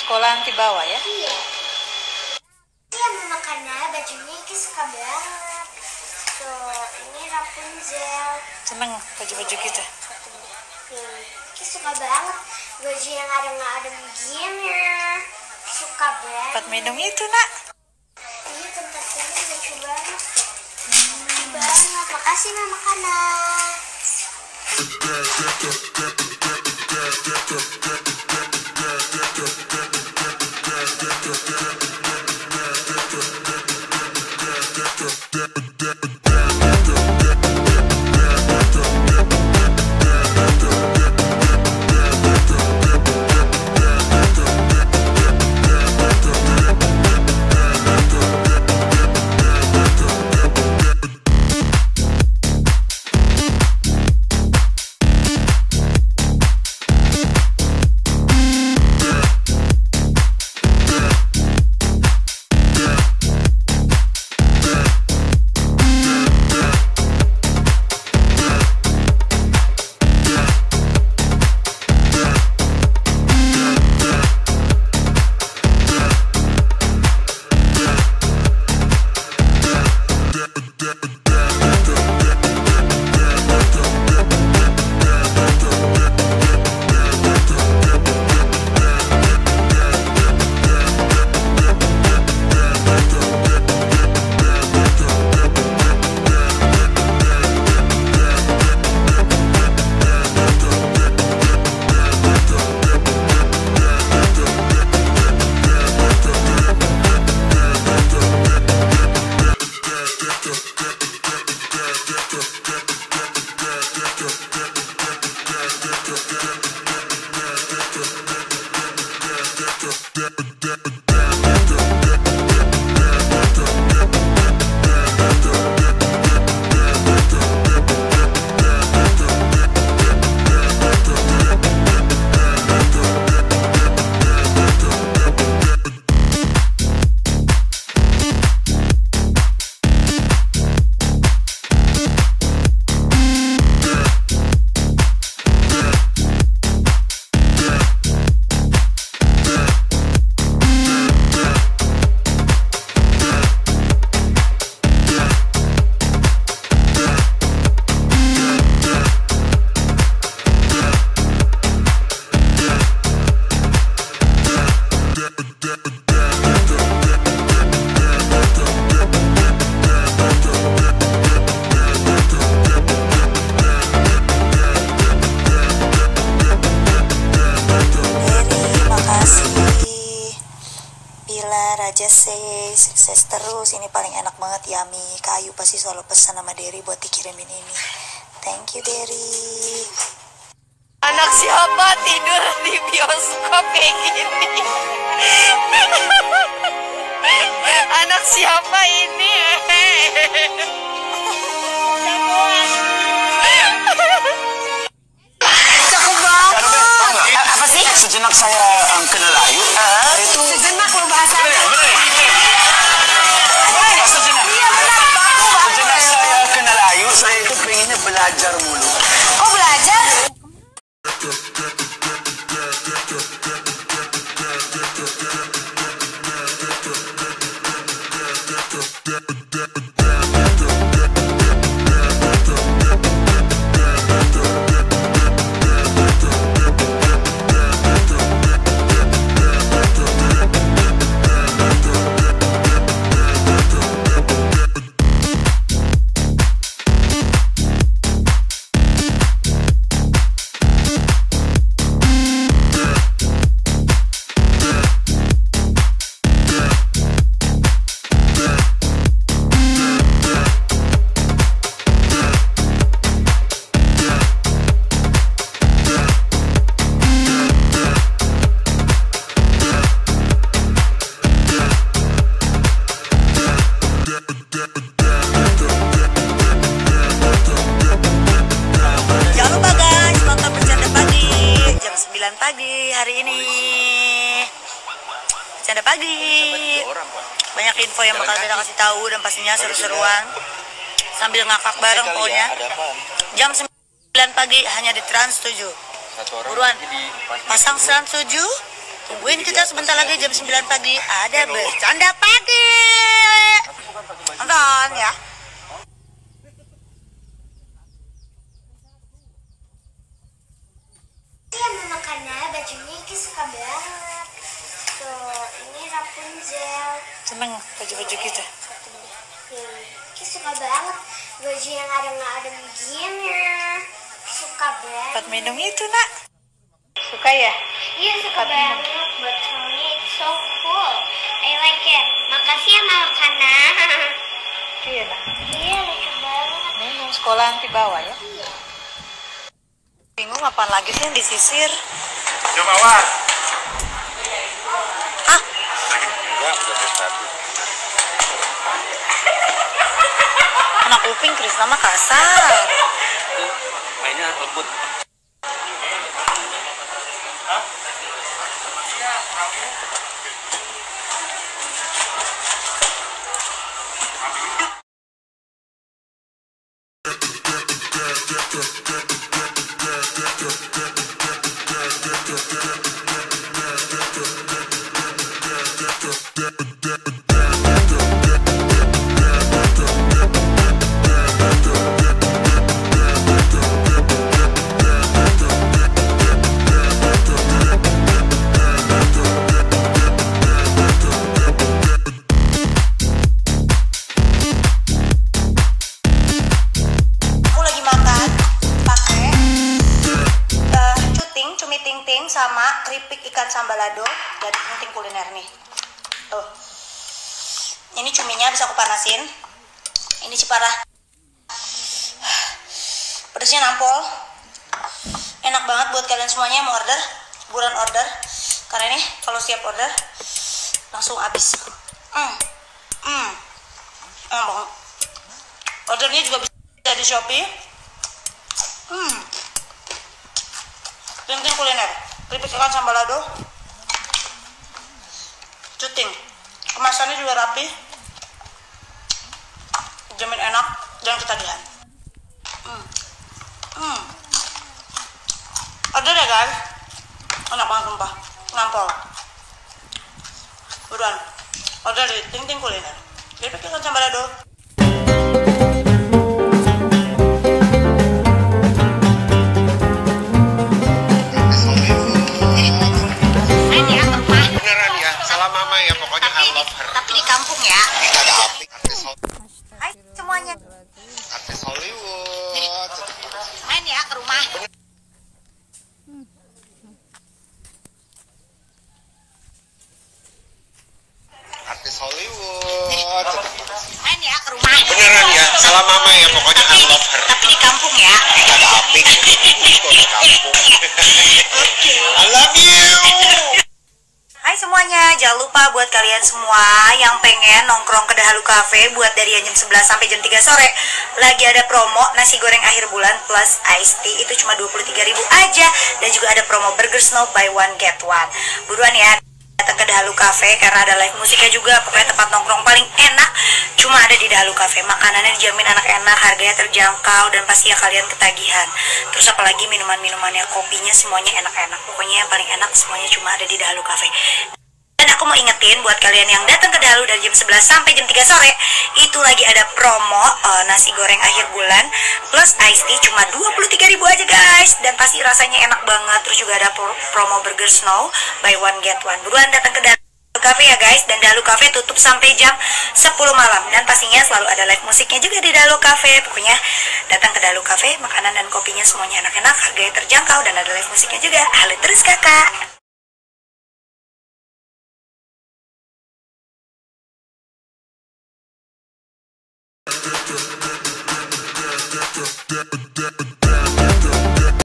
sekolah nanti bawa ya. Iya. Dia mau makannya, bajunya Iki suka banget. Tuh, ini Rapunzel. Seneng baju-baju kita. Iki suka banget baju yang adem-adem gini. Suka banget. Tempat minum itu, Nak. Ini tempat ini lucu banget tuh. Lucu banget. Makasih Mama Kana. Raja say sukses terus, ini paling enak banget, yummy. Kayu pasti selalu pesan sama Derry buat dikirimin ini. Thank you Derry. Anak siapa tidur di bioskop kayak gini? Anak siapa ini? Cakep banget. Apa sih? Sejenak saya kenal Ayu. Itu sejenak lo bahasanya. Sejenak saya kenal Ayu, saya itu pengennya belajar mulu. Kok belajar? pagi hari ini. Bercanda pagi. Banyak info yang bakal kita kasih tahu dan pastinya seru-seruan. Sambil ngakak bareng pokoknya. Jam 9 pagi hanya di Trans 7. Buruan. Pasang Trans 7. Tungguin kita sebentar lagi jam 9 pagi ada bercanda pagi. Nonton ya. Iya Mama Kana, bajunya Iki suka banget. Tuh, ini Rapunzel. Seneng baju-baju kita. Iki suka banget baju yang adem-adem gini. Suka banget. Buat minum itu nak. Suka ya? Iya suka banget. Botolnya it's so cool. I like it. Makasih ya Mama Kana. Iya nak. Iya lucu banget. Minum sekolah nanti bawa ya. Bingung apaan lagi sih yang disisir? Coba Wan. Ah, Enggak, udah tadi. anak kuping Krisna mah kasar. Mainnya lembut. Aku lagi makan pakai cumi ting-ting sama keripik ikan sambalado dari Ting Kuliner nih. Tuh. Ini cuminya bisa aku panasin. Ini ciparah. Pedasnya nampol. Enak banget buat kalian semuanya yang mau order. Buruan order. Karena ini kalau siap order langsung habis. Enak banget. Ordernya juga bisa di Shopee. Ting Kuliner, keripik ikan sambalado, cuting, kemasannya juga rapi, jamin enak dan ketagihan. Order ya guys, enak banget sumpah, nampol. Buruan, order di Ting Kuliner, keripik ikan sambalado. Beneran ya, salah mama ya, pokoknya I love her. Tapi di kampung ya. Ada api. Hai semuanya, Artis Hollywood. main ya ke rumah. Artis Hollywood. Main ya ke rumah. Beneran ya, salah mama ya, pokoknya I love her. Tapi di kampung ya. Ada api. Di kampung. I love you. Hai semuanya, jangan lupa buat kalian semua yang pengen nongkrong ke Dahalu Cafe buat dari jam 11 sampai jam 3 sore lagi ada promo nasi goreng akhir bulan plus iced tea itu cuma 23.000 aja, dan juga ada promo burger snow buy one get one. Buruan ya datang ke Dahalu Cafe karena ada live musiknya juga. Pokoknya tempat nongkrong paling enak cuma ada di Dahalu Cafe. Makanannya dijamin enak-enak, harganya terjangkau, dan pasti ya kalian ketagihan. Terus apalagi minuman-minumannya, kopinya semuanya enak-enak. Pokoknya yang paling enak semuanya cuma ada di Dahalu Cafe. Dan aku mau ingetin buat kalian yang datang ke Dahalu dari jam 11 sampai jam 3 sore itu lagi ada promo nasi goreng akhir bulan plus iced tea cuma 23.000 aja guys, dan pasti rasanya enak banget. Terus juga ada promo burger snow buy one get one. Buruan datang ke Dahalu Cafe ya guys, dan Dahalu Cafe tutup sampai jam 10 malam, dan pastinya selalu ada live musiknya juga di Dahalu Cafe. Pokoknya datang ke Dahalu Cafe, makanan dan kopinya semuanya enak-enak, harganya terjangkau, dan ada live musiknya juga. Halo terus kakak.